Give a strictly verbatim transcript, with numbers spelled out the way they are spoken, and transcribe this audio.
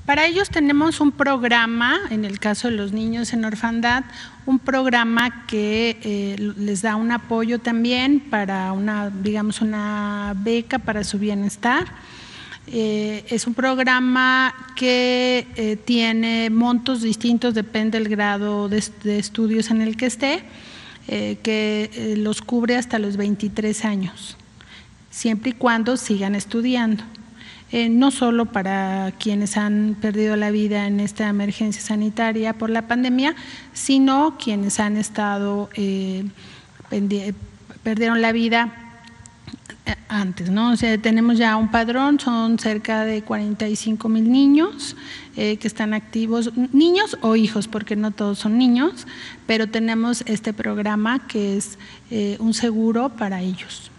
Para ellos tenemos un programa, en el caso de los niños en orfandad, un programa que eh, les da un apoyo también para una, digamos, una beca para su bienestar. Eh, es un programa que eh, tiene montos distintos, depende del grado de, de estudios en el que esté, eh, que eh, los cubre hasta los veintitrés años, siempre y cuando sigan estudiando. Eh, no solo para quienes han perdido la vida en esta emergencia sanitaria por la pandemia, sino quienes han estado, eh, perdieron la vida antes, ¿no? O sea, tenemos ya un padrón, son cerca de cuarenta y cinco mil niños eh, que están activos, niños o hijos, porque no todos son niños, pero tenemos este programa que es eh, un seguro para ellos.